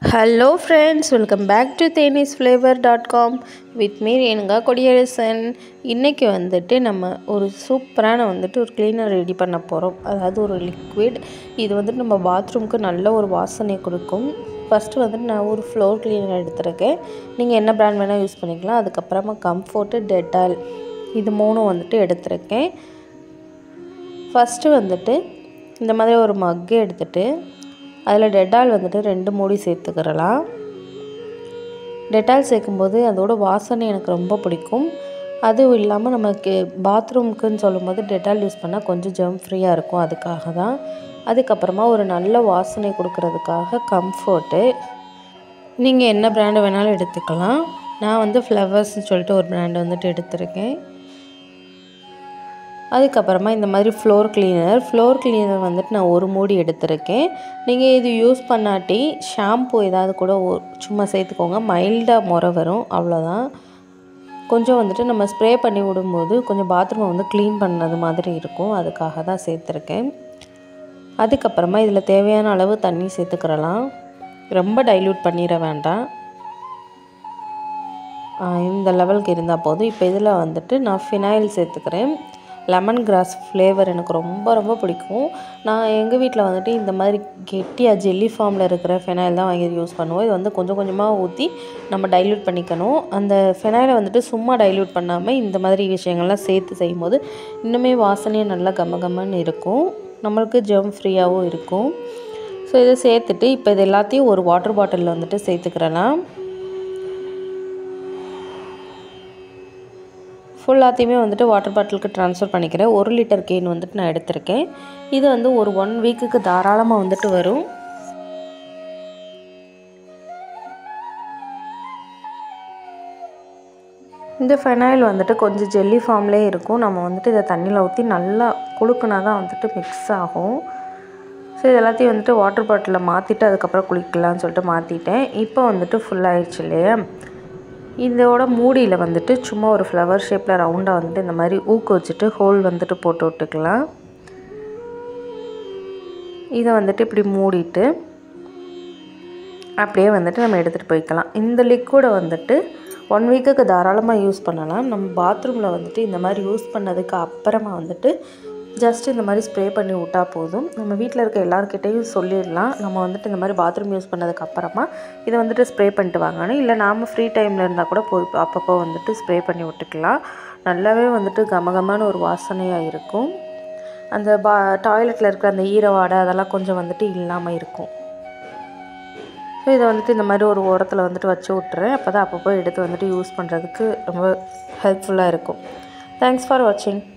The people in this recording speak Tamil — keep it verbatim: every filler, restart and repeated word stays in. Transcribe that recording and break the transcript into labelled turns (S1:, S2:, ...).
S1: Hello friends, welcome back to thenis flavor dot com with me Renuka Kodiyarasan. இன்னைக்கு வந்துட்டு நம்ம ஒரு சூப்பரான வந்துட்டு ஒரு க்ளீனர் ரெடி பண்ண போறோம். அதாவது ஒரு லிக்விட். இது வந்துட்டு நம்ம பாத்ரூம்க்கு நல்ல ஒரு வாசனை கொடுக்கும். ஃபர்ஸ்ட் வந்துட்டு நான் ஒரு ஃப்ளோர் க்ளீனர் எடுத்துருக்கேன். நீங்க என்ன பிராண்ட் வேணா யூஸ் பண்ணிக்கலாம். அதுக்கு அப்புறமா கம்ஃபோர்ட், டெட்டால் இது மூணும் வந்துட்டு எடுத்துருக்கேன். ஃபர்ஸ்ட் வந்துட்டு இந்த மாதிரி ஒரு மக் எடுத்துட்டு அதில் டெட்டால் வந்துட்டு ரெண்டு மூடி சேர்த்துக்கிறலாம். டெட்டால் சேர்க்கும்போது அதோட வாசனை எனக்கு ரொம்ப பிடிக்கும். அதுவும் இல்லாமல் நமக்கு பாத்ரூம்க்குன்னு சொல்லும்போது டெட்டால் யூஸ் பண்ணால் கொஞ்சம் ஜெர்ம் ஃப்ரீயாக இருக்கும். அதுக்காக தான். அதுக்கப்புறமா ஒரு நல்ல வாசனை கொடுக்கறதுக்காக கம்ஃபோர்ட்டு. நீங்கள் என்ன பிராண்டு வேணாலும் எடுத்துக்கலாம். நான் வந்து ஃப்ளவர்ஸ்னு சொல்லிட்டு ஒரு பிராண்டு வந்துட்டு எடுத்திருக்கேன். அதுக்கப்புறமா இந்த மாதிரி ஃப்ளோர் க்ளீனர் ஃப்ளோர் க்ளீனர் வந்துட்டு நான் ஒரு மூடி எடுத்திருக்கேன். நீங்கள் இது யூஸ் பண்ணாட்டி ஷாம்பு ஏதாவது கூட சும்மா சேர்த்துக்கோங்க. மைல்டாக முறை வரும், அவ்வளோதான். கொஞ்சம் வந்துட்டு நம்ம ஸ்ப்ரே பண்ணி விடும்போது கொஞ்சம் பாத்ரூமை வந்து க்ளீன் பண்ணது மாதிரி இருக்கும். அதுக்காக தான் சேர்த்துருக்கேன். அதுக்கப்புறமா இதில் தேவையான அளவு தண்ணி சேர்த்துக்கிறலாம். ரொம்ப டைல்யூட் பண்ணிட வேண்டாம். இந்த லெவலுக்கு இருந்தால் போதும். இப்போ இதில் வந்துட்டு நான் ஃபினாயில் சேர்த்துக்கிறேன். லெமன் கிராஸ் ஃப்ளேவர் எனக்கு ரொம்ப ரொம்ப பிடிக்கும். நான் எங்கள் வீட்டில் வந்துட்டு இந்த மாதிரி கெட்டியாக ஜெல்லி ஃபார்மில் இருக்கிற ஃபெனாயில் தான் வாங்கி யூஸ் பண்ணுவோம். இது வந்து கொஞ்சம் கொஞ்சமாக ஊற்றி நம்ம டைல்யூட் பண்ணிக்கணும். அந்த ஃபெனாயிலை வந்துட்டு சும்மா டைல்யூட் பண்ணாமல் இந்த மாதிரி விஷயங்கள்லாம் சேர்த்து செய்யும்போது இன்னுமே வாசனையும் நல்லா கம கமன்னு இருக்கும். நம்மளுக்கு ஜெர்ம் ஃப்ரீயாகவும் இருக்கும். ஸோ இதை சேர்த்துட்டு இப்போ இது எல்லாத்தையும் ஒரு வாட்டர் பாட்டிலில் வந்துட்டு சேர்த்துக்கிறலாம். ஃபுல்லாத்தையுமே வந்துட்டு வாட்டர் பாட்டிலுக்கு ட்ரான்ஸ்ஃபர் பண்ணிக்கிறேன். ஒரு லிட்டர் கேன் வந்துட்டு நான் எடுத்திருக்கேன். இது வந்து ஒரு ஒன் வீக்குக்கு தாராளமாக வந்துட்டு வரும். இந்த ஃபெனாயில் வந்துட்டு கொஞ்சம் ஜெல்லி ஃபார்ம்லேயே இருக்கும். நம்ம வந்துட்டு இதை தண்ணியில் ஊற்றி நல்லா குலுக்குனா தான் வந்துட்டு மிக்ஸ் ஆகும். ஸோ இது எல்லாத்தையும் வந்துட்டு வாட்டர் பாட்டிலில் மாற்றிட்டு அதுக்கப்புறம் குளிக்கலாம்னு சொல்லிட்டு மாற்றிட்டேன். இப்போ வந்துட்டு ஃபுல்லாகிடுச்சு இல்லையா. இதோட மூடியில் வந்துட்டு சும்மா ஒரு ஃப்ளவர் ஷேப்பில் ரவுண்டாக வந்துட்டு இந்த மாதிரி ஊக்கு வச்சுட்டு ஹோல் வந்துட்டு போட்டு விட்டுக்கலாம். இதை வந்துட்டு இப்படி மூடிட்டு அப்படியே வந்துட்டு நம்ம எடுத்துகிட்டு போய்க்கலாம். இந்த லிக்விடை வந்துட்டு ஒன் வீக்குக்கு தாராளமாக யூஸ் பண்ணலாம். நம்ம பாத்ரூமில் வந்துட்டு இந்த மாதிரி யூஸ் பண்ணதுக்கு அப்புறமா வந்துட்டு ஜஸ்ட் இந்த மாதிரி ஸ்ப்ரே பண்ணி விட்டால் போதும். நம்ம வீட்டில் இருக்க எல்லாருக்கிட்டையும் சொல்லிடலாம், நம்ம வந்துட்டு இந்த மாதிரி பாத்ரூம் யூஸ் பண்ணதுக்கு அப்புறமா இதை வந்துட்டு ஸ்ப்ரே பண்ணிட்டு வாங்கணும். இல்லை நாம் ஃப்ரீ டைமில் இருந்தால் கூட போய் அப்பப்போ வந்துட்டு ஸ்ப்ரே பண்ணி விட்டுக்கலாம். நல்லாவே வந்துட்டு கமகமான ஒரு வாசனையாக இருக்கும். அந்த பா டாய்லெட்டில் இருக்கிற அந்த ஈரவாடை அதெல்லாம் கொஞ்சம் வந்துட்டு இல்லாமல் இருக்கும். ஸோ இதை வந்துட்டு இந்த மாதிரி ஒரு ஓரத்தில் வந்துட்டு வச்சு விட்டுறேன். அப்போ தான் அப்பப்போ எடுத்து வந்துட்டு யூஸ் பண்ணுறதுக்கு ரொம்ப ஹெல்ப்ஃபுல்லாக இருக்கும். தேங்க்ஸ் ஃபார் வாட்சிங்.